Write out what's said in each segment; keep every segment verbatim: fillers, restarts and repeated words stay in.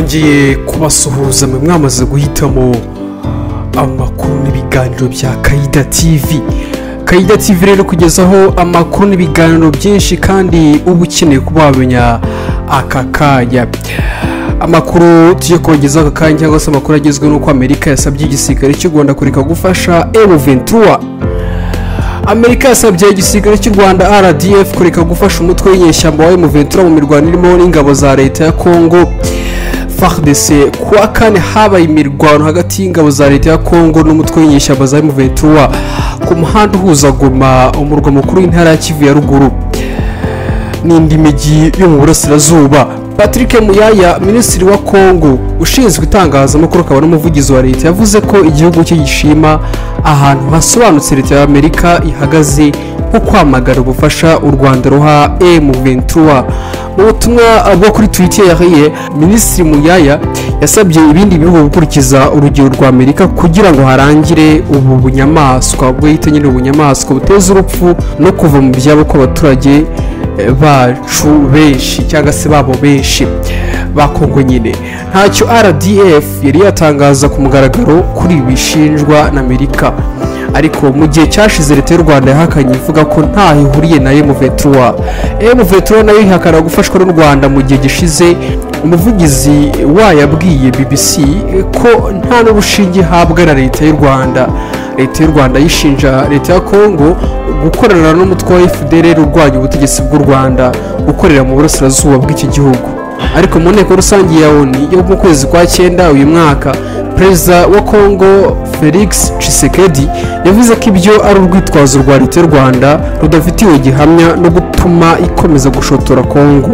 twongeye kubasuhuza mwe mwamaze guhitamo amakuru n'ibiganiro bya Kaida T V. Kaida T V rero kugezaho amakuru n'ibiganiro byinshi kandi uba ukeneye kuba wamenya aka kanya. Amakuru tujye kugezaho aka kanya cyangwa se amakuru agezwe n'uko Amerika yasabye igisirikare cy'u Rwanda kureka gufasha M vingt-trois. Amerika yasabye igisirikare cy'u Rwanda R D F kureka gufasha umutwe w'inyeshyamba wa M vingt-trois mu mirwano irimo n'ingabo za leta ya Congo. F A R D C kuwa kane habaye imirwano hagati y'ingabo za leta ya Congo n'umutwe w'inyeshyamba za M vingt-trois ku muhanda uhuza Goma, umurwa mukuru w'intara ya Kivu ya ruguru n'indi mijyi yo mu burasirazuba. Patrick Muyaya, minisitiri wa Congo ushinzwe itangazamakuru akaba n'umuvugizi wa leta, yavuze ko igihugu cye gishima ahantu hasobanutse leta ya Amerika ihagaze nko kwamagana ubufasha u Rwanda ruha M vingt-trois. Mu butumwa bwo kuri Twitter yahiye, minisitiri Muyaya yasabye ibindi bihugu gukurikiza urugero rwa Amerika kugira ngo harangire ubu bunyamaswa bwo yita nyine ubunyamaswa buteza urupfu no kuva mu byabo kw'abaturage bacu benshi cyangwa se babo benshi ba Kongo nyine. Ntacyo R D F yari yatangaza ku mugaragaro kuri bishinjwa na Amerika, ariko mu gihe cyashize leta y'u Rwanda yahakanye ivuga ko nta ihuriye na M vingt-trois. M vingt-trois nayo ihakana gufashwa n'u Rwanda mu gihe gishize. Umuvugizi wayabwiye B B C ko nta n'ubushinge habwa na leta y'u Rwanda. Leta y'u Rwanda yishinja leta ya Congo gukorana n'umutwe wa F D L R urwanya ubutegetsi bw'u Rwanda ukorera mu burasirazuba bw'iki gihugu. Ariko mu nteko rusange ya O N U yo mu kwezi kwa cyenda uyu mwaka, Perezida wa Congo Felix Tshisekedi yavuze ko ibyo ari urwitwazo rwa leta y'u Rwanda rudafitiwe gihamya no gutuma ikomeza gushotora Congo.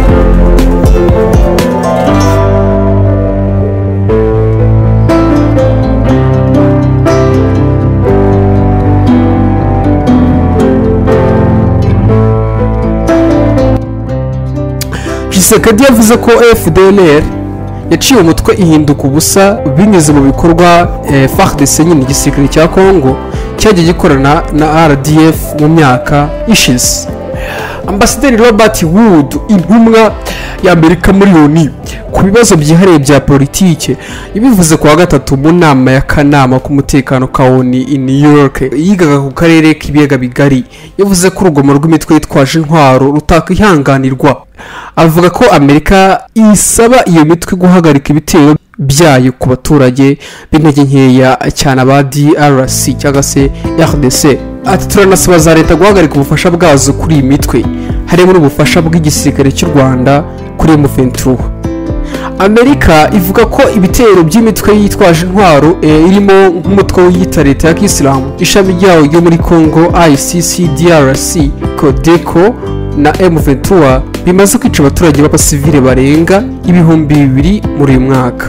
Tshisekedi yavuze ko F D L R yaciye umutwe ihinduka ubusa binyuze mu bikorwa F A R D C nyine igisirikare cya Congo cyagiye gikorana na R D F mu myaka ishize. Ambasaderi Robert Wood, intumwa ya Amerika muri O N U ku bibazo byihariye bya politike, ibivuze ku wa gatatu mu nama ya kanama ku mutekano ka O N U i New York yigaga ku karere k'ibiyaga bigari. Yavuze ko urugomo rw'imitwe yitwaje intwaro rutakwihanganirwa. Avuga ko Amerika isaba iyo mitwe guhagarika ibitero byayo ku baturage b'intege nkeya cyane aba D R C cyangwa se R D C. Ati turanasaba za leta guhagarika ubufasha bwazo kuri iyi mitwe, harimo n'ubufasha bw'igisirikare cy'u Rwanda kuri M vingt-trois. Amerika ivuga ko ibitero by'imitwe yitwaje intwaro e, irimo nk'umutwe w'iyita leta ya Kisilamu, ishami ryawo ryo muri Congo I C C D R C, Codeco na M vingt-trois bimaze kwica abaturage b'abasivile barenga ibihumbi bibiri muri uyu mwaka.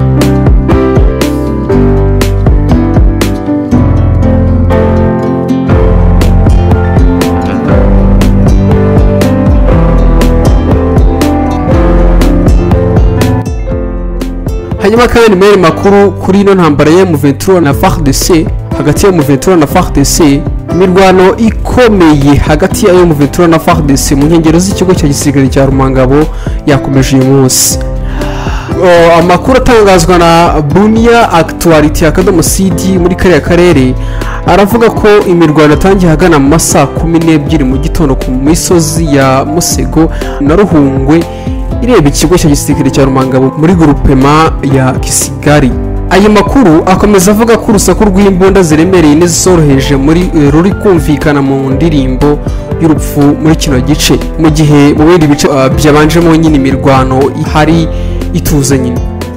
Hanyuma kandi mere makuru kuri ino ntambara ya M vingt-trois na F A R D C. Hagati ya M vingt-trois na F A R D C, imirwano ikomeye hagati ya M vingt-trois na F A R D C mu nkengero z'ikigo cya gisirikare cya Rumangabo yakomeje uyu munsi. Amakuru atangazwa na Bunia Actuality akadomo C D muri kariya karere aravuga ko imirwano yatangiye hagana mu masaa kumi n'ebyiri mu gitondo ku misozi ya Musego na Ruhungwe ireba ikigo cya gisirikare cya Rumangabo muri groupement ya Kisigari. Ayo makuru akomeza avuga ko urusaku rw'imbunda ziremereye n'izoroheje muri ruri kumvikana mu ndirimbo y'urupfu muri kino gice, mu gihe mu bindi bice uh, byabanjemo nyine imirwano hari ituze nyine.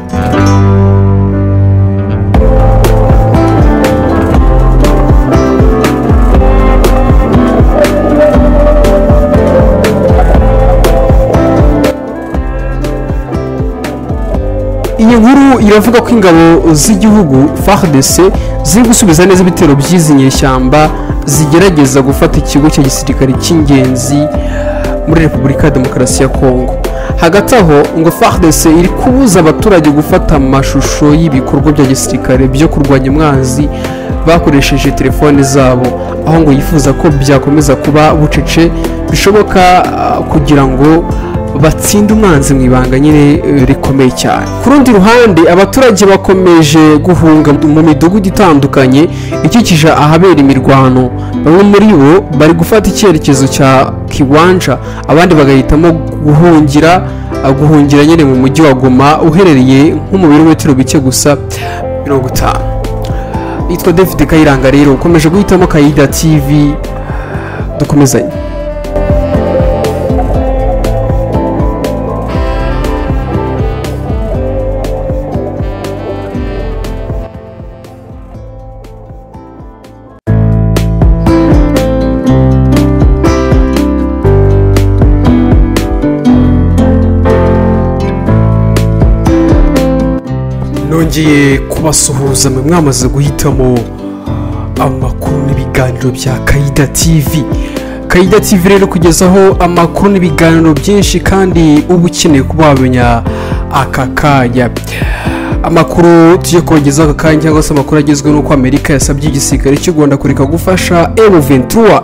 Iyi nkuru iravuga ko ingabo z'igihugu F A R D C ziri gusubiza neza ibitero by'izi nyeshyamba zigerageza gufata ikigo cya gisirikare cy'ingenzi muri Repubulika ya Demokarasi ya Kongo. Hagati aho ngo F A R D C iri kubuza abaturage gufata amashusho y'ibikorwa bya gisirikare byo kurwanya umwanzi bakoresheje telefone zabo, aho ngo yifuza ko byakomeza kuba bucece bishoboka kugira ngo batsinda umwanzi mu ibanga nyine rikomeye cyane. Ku rundi ruhande abaturage bakomeje guhunga mu midugudu itandukanye ikikije ahabera imirwano. Bamwe muri bo bari gufata icyerekezo cya Kiwanja, abandi bagahitamo guhungira guhungira nyine mu mujyi wa Goma uherereye nko mu birometero bike gusa mirongo itanu. Yitwa David Kayiranga rero ukomeje guhitamo Kaida T V, dukomezanye. Nongeye kubasuhuza mwe mwamaze guhitamo amakuru n'ibiganiro bya Kaida T V. Kaida T V rero kugezaho amakuru n'ibiganiro byinshi kandi uba ukeneye kuba wamenya aka kanya. Amakuru tujye kubagezaho aka kanya cyangwa se amakuru agezweho nuko Amerika yasabye igisirikare cy'u Rwanda kureka gufasha M vingt-trois.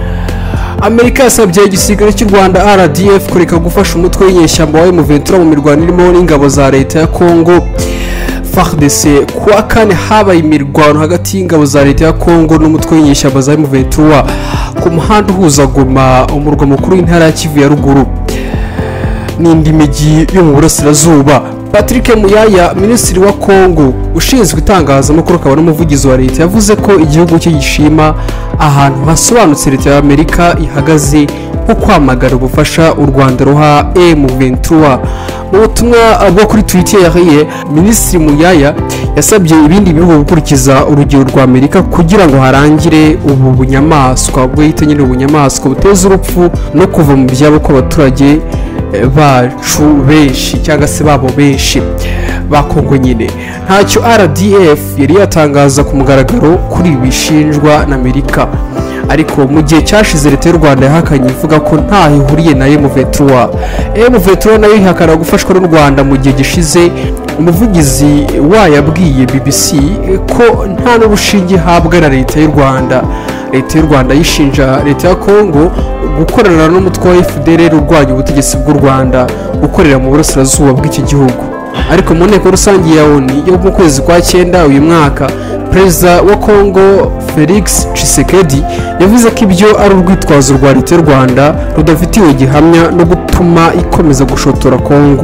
Amerika yasabye igisirikare cy'u Rwanda R D F kureka gufasha umutwe w'inyeshyamba wa M vingt-trois mu mirwano irimo n'ingabo za leta ya Congo. F A R D C kuwa kane habaye imirwano hagati y'ingabo za leta ya Congo n'umutwe w'inyeshyamba za M vingt-trois ku muhanda uhuza Goma, umurwa mukuru w'intara ya Kivu ya ruguru n'indi mijyi yo mu burasirazuba. Patrick Muyaya, minisitiri wa Congo ushinzwe itangazamakuru akaba n'umuvugizi wa leta, yavuze ko igihugu cye gishima ahantu hasobanutse leta ya Amerika ihagaze nko kwamagana ubufasha u Rwanda ruha M vingt-trois. Mu butumwa bwo kuri Twitter yahiye, minisitiri Muyaya yasabye ibindi bihugu gukurikiza urugero rwa Amerika kugira ngo harangire ubu bunyamaswa bwite nyine ubunyamaswa buteza urupfu no kuva mu byabo kw'abaturage bacu benshi cyangwa se babo benshi ba Congo nyine. Ntacyo R D F yari yatangaza ku mugaragaro kuri bishinjwa na Amerika, ariko mu gihe cyashize leta y'u Rwanda yahakanye ivuga ko ntaho ihuriye na M vingt-trois. M vingt-trois nayo ihakana gufashwa n'u Rwanda mu gihe gishize. Umuvugizi wayo yabwiye B B C ko nta n'ubushinge ihabwa na leta y'u Rwanda. Leta y'u Rwanda yishinja leta ya Congo gukorana n'umutwe wa F D L R urwanya ubutegetsi bw'u Rwanda gukorera mu burasirazuba bw'iki gihugu. Ariko mu nteko rusange ya O N U yo mu kwezi kwa cyenda uyu mwaka, Perezida wa Congo Felix Tshisekedi yavuze ko ibyo ari urwitwazo rwa leta y'u Rwanda rudafitiwe gihamya no gutuma ikomeza gushotora Congo.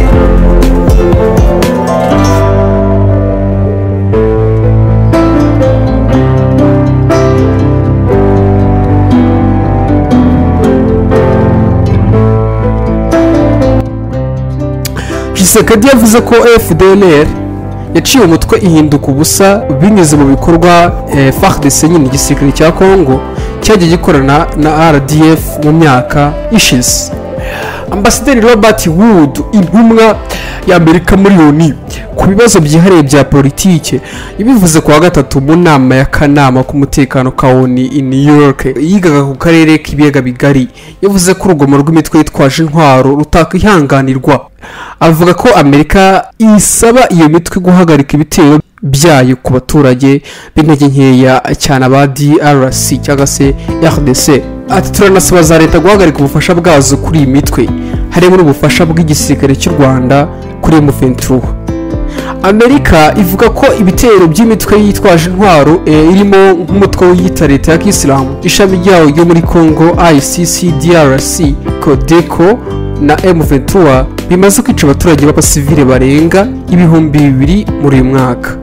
Tshisekedi yavuze ko F D L R yaciye umutwe ihinduka ubusa binyuze mu bikorwa F A R D C nyine igisirikare cya Congo cyagiye gikorana na R D F mu myaka ishize. Ambasaderi Robert Wood, intumwa ya Amerika muri O N U ku bibazo byihariye bya politike, yabivuze ku wa gatatu mu nama y'akanama k'umutekano ka O N U i New York yigaga ku karere k'ibiyaga bigari. Yavuze ko urugomo rw'imitwe yitwaje intwaro rutakwihanganirwa. Avuga ko Amerika isaba iyo mitwe guhagarika ibitero byayo ku baturage b'intege nkeya cyane aba D R C cyangwa se R D C. Ati turanasaba za leta guhagarika ubufasha bwazo kuri iyi mitwe, harimo n'ubufasha bw'igisirikare cy'u Rwanda kuri M vingt-trois. Amerika ivuga ko ibitero by'imitwe yitwaje intwaro e, irimo nk'umutwe w'iyita leta ya Kisilamu, ishami ryawo ryo muri Congo I C C D R C, Codeco na M vingt-trois bimaze kwica abaturage b'abasivile barenga ibihumbi bibiri muri uyu mwaka.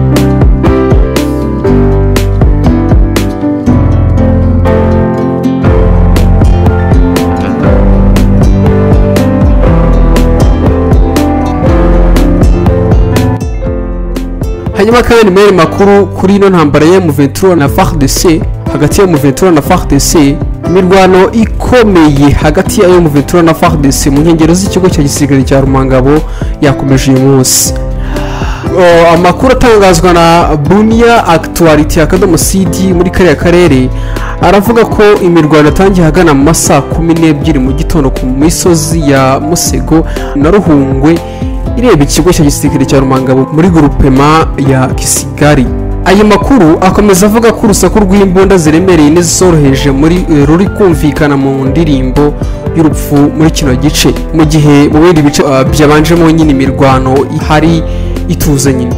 Hanyuma kandi mere makuru kuri ino ntambara ya M vingt-trois na F A R D C, hagati ya M vingt-trois na F A R D C, imirwano ikomeye hagati ya M vingt-trois na F A R D C mu nkengero z'ikigo cya gisirikare cya Rumangabo yakomeje uyu munsi. Amakuru atangazwa na Bunia Actuality akadomo C D muri kariya karere aravuga ko imirwano yatangiye hagana mu masaa kumi n'ebyiri mu gitondo ku misozi ya Musego na Ruhungwe ireba ikigo cya gisirikare cya Rumangabo muri groupement ya Kisigari. Ayo makuru akomeza avuga ko urusaku rw'imbunda ziremereye n'izoroheje muri ruri kumvikana mu ndirimbo y'urupfu muri kino gice, mu gihe mu bindi bice uh, byabanjemo nyine imirwano hari ituze nyine.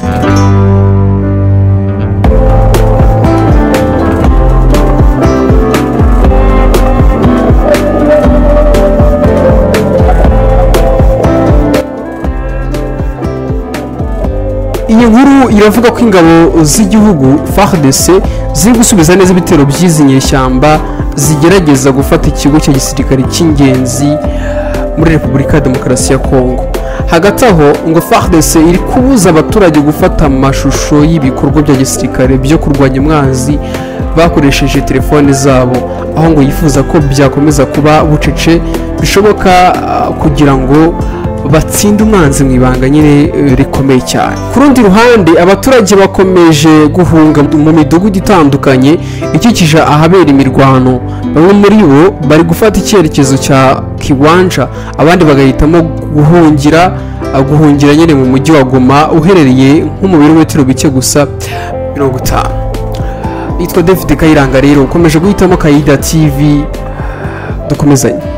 Iyi nkuru iravuga ko ingabo z'igihugu F A R D C ziri gusubiza neza ibitero by'izi nyeshyamba zigerageza gufata ikigo cya gisirikare cy'ingenzi muri Repubulika ya Demokarasi ya Kongo. Hagati aho ngo F A R D C iri kubuza abaturage gufata amashusho y'ibikorwa bya gisirikare byo kurwanya umwanzi bakoresheje telefone zabo, aho ngo yifuza ko byakomeza kuba bucece bishoboka uh, kugira ngo batsinde umwanzi mu ibanga nyine rikomeye cyane. Ku rundi ruhande abaturage bakomeje guhunga mu midugudu itandukanye ikikije ahabera imirwano. Bamwe muri bo bari gufata icyerekezo cya Kiwanja, abandi bagahitamo guhungira guhungira nyine mu mujyi wa Goma uherereye nko mu birometero bike gusa mirongo itanu. Yitwa David Kayiranga rero ukomeje guhitamo Kaida T V, dukomezanye.